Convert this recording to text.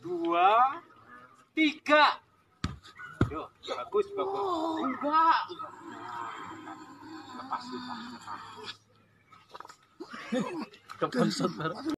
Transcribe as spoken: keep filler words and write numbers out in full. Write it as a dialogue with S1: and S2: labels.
S1: dua, tiga. Yuk, bagus, bagus. Enggak. Lepas, lepas, lepas. Kepansot baru.